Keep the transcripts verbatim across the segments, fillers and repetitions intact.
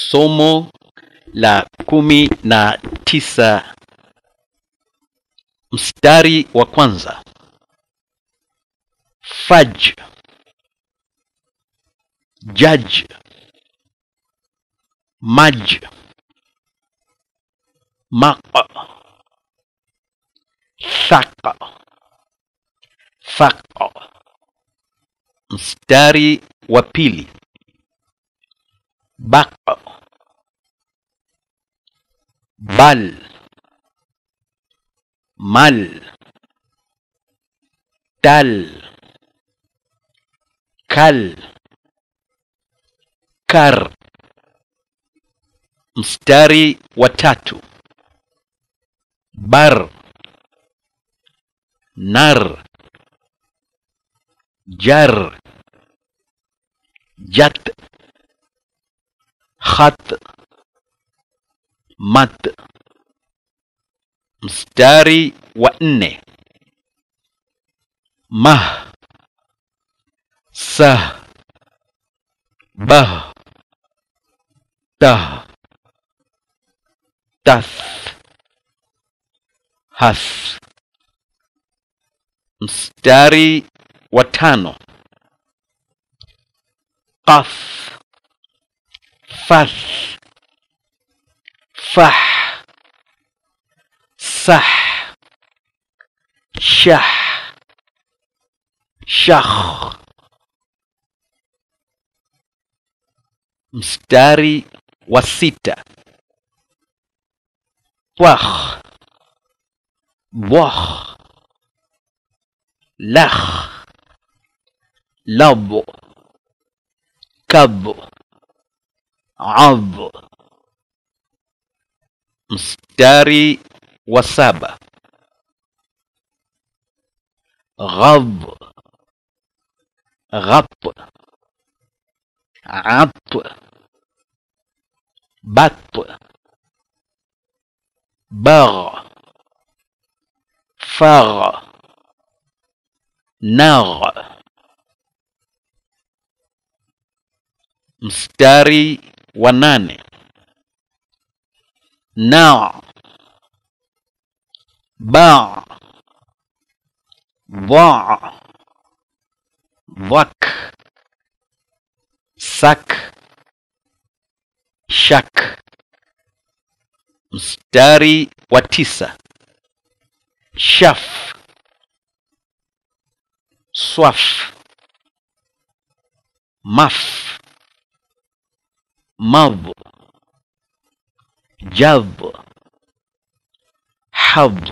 Somo la kumi na tisa, mstari wa kwanza. Faj, jaj, maj, maq, thaq, faq. Mstari wa pili. Baq, bal, mal, tal, kal, kar. Mstari wa tatu. Bar, nar, jar, jat, khat, mat. Mstari wa nne. Mah, sah, bah, tah, tath, has. Mstari wa tano. Qaf, fath, fah, sah, shah, shakh. Mstari wa sita. Twakh, bwakh, lakh, lab, kab, ab. Mstari wa saba. Ghab, ghap, at, bat, bagh, fagh, nagh. Mstari wa nane. Na, ba, dha, dhak, sak, shak. Mstari wa tisa. Shaf, swaf, maf, mab, jab, hab.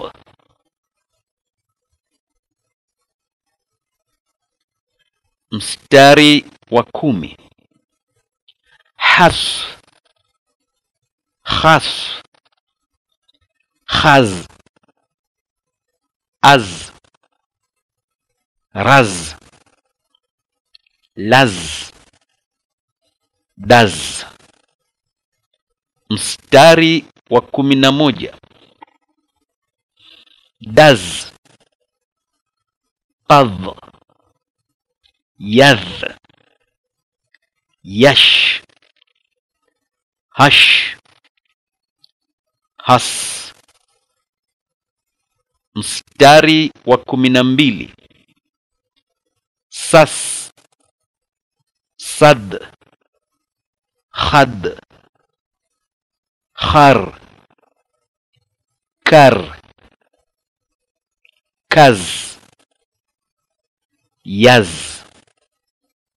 Mstari wa kumi. Has, khas, khaz, az, raz, laz, daz. Mstari wa kumi na moja. Daz, qadh, yadh, yash, hash, has. Mstari wa kumi na mbili. Sas, sad, khad, khar, kar, kaz, yaz.